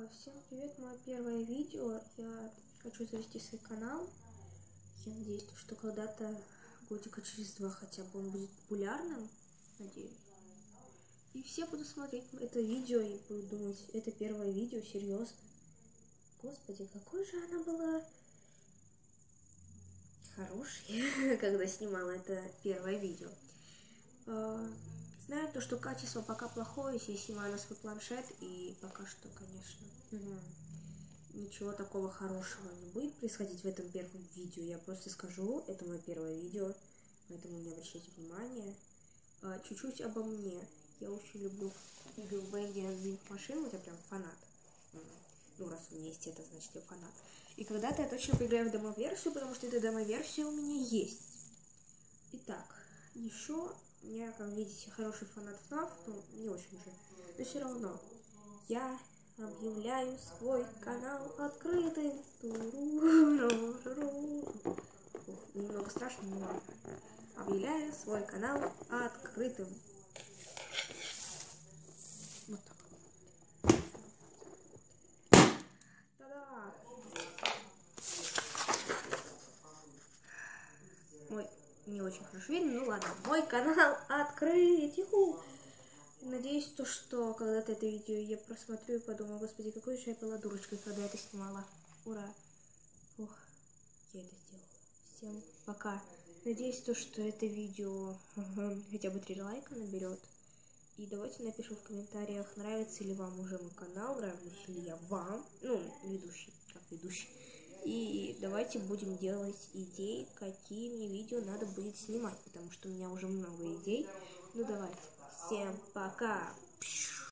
Всем привет, мое первое видео. Я хочу завести свой канал. Я надеюсь, что когда-то, годика через 2 хотя бы, он будет популярным, надеюсь. И все будут смотреть это видео и будут думать, это первое видео, серьезно. Господи, какое же она была хорошая, когда снимала это первое видео. Знаю то, что качество пока плохое, я снимаю на свой планшет, и пока что, конечно, ничего такого хорошего не будет происходить в этом первом видео. Я просто скажу, это мое первое видео, поэтому не обращайте внимания. Чуть-чуть обо мне. Я очень люблю игры в Binding машин, вот я прям фанат. Ну, раз у меня есть это, значит я фанат. И когда-то я точно поиграю в демо-версию, потому что эта демо-версия у меня есть. Итак, еще я, как видите, хороший фанат FNAF, ну, не очень же. Но все равно, я объявляю свой канал открытым. Немного страшно, но ладно. Объявляю свой канал открытым. Вот так. Та-да! Ой, не очень хорошо видно, ну ладно. Мой канал открыт! Юху! Надеюсь, что когда-то это видео я просмотрю и подумаю, господи, какой же я была дурочкой, когда я это снимала. Ура! Ох, я это сделала. Всем пока. Надеюсь, что это видео хотя бы 3 лайка наберет. И давайте напишем в комментариях, нравится ли вам уже мой канал, нравлюсь ли я вам, ну, ведущий, как ведущий. И давайте будем делать идеи, какие мне видео надо будет снимать, потому что у меня уже много идей. Ну давайте. Всем пока!